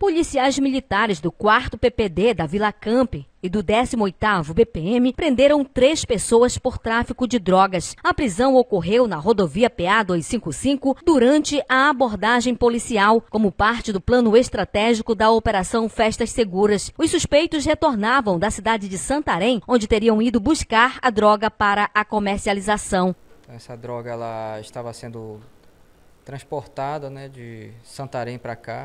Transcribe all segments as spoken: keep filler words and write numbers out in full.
Policiais militares do quarto P P D da Vila Campe e do décimo oitavo B P M prenderam três pessoas por tráfico de drogas. A prisão ocorreu na rodovia P A duzentos e cinquenta e cinco durante a abordagem policial, como parte do plano estratégico da Operação Festas Seguras. Os suspeitos retornavam da cidade de Santarém, onde teriam ido buscar a droga para a comercialização. Essa droga ela estava sendo transportada, né, de Santarém para cá.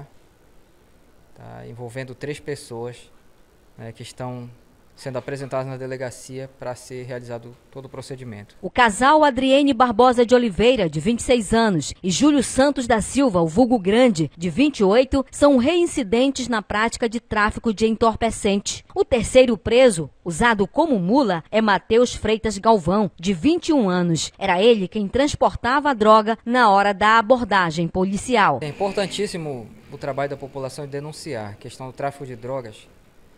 Tá, envolvendo três pessoas, né, que estão sendo apresentadas na delegacia para ser realizado todo o procedimento. O casal Adriene Barbosa de Oliveira, de vinte e seis anos, e Júlio Santos da Silva, o vulgo Grande, de vinte e oito, são reincidentes na prática de tráfico de entorpecente. O terceiro preso, usado como mula, é Matheus Freitas Galvão, de vinte e um anos. Era ele quem transportava a droga na hora da abordagem policial. É importantíssimo o trabalho da população de denunciar a questão do tráfico de drogas.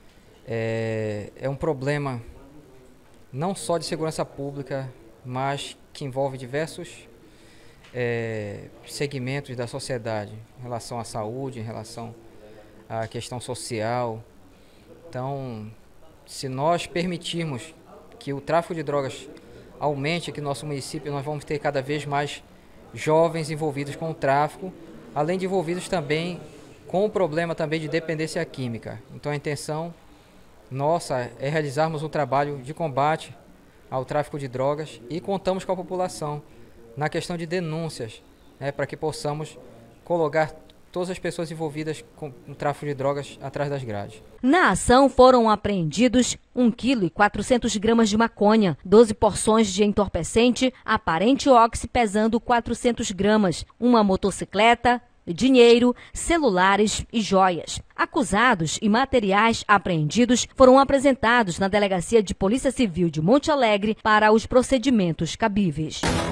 É, é um problema não só de segurança pública, mas que envolve diversos é, segmentos da sociedade, em relação à saúde, em relação à questão social. Então, se nós permitirmos que o tráfico de drogas aumente aqui no nosso município, nós vamos ter cada vez mais jovens envolvidos com o tráfico, além de envolvidos também com o problema também de dependência química. Então a intenção nossa é realizarmos um trabalho de combate ao tráfico de drogas e contamos com a população na questão de denúncias, né, para que possamos colocar todas as pessoas envolvidas com o tráfico de drogas atrás das grades. Na ação foram apreendidos um quilo e quatrocentas gramas de maconha, doze porções de entorpecente, aparente óxido pesando quatrocentas gramas, uma motocicleta, dinheiro, celulares e joias. Acusados e materiais apreendidos foram apresentados na Delegacia de Polícia Civil de Monte Alegre para os procedimentos cabíveis.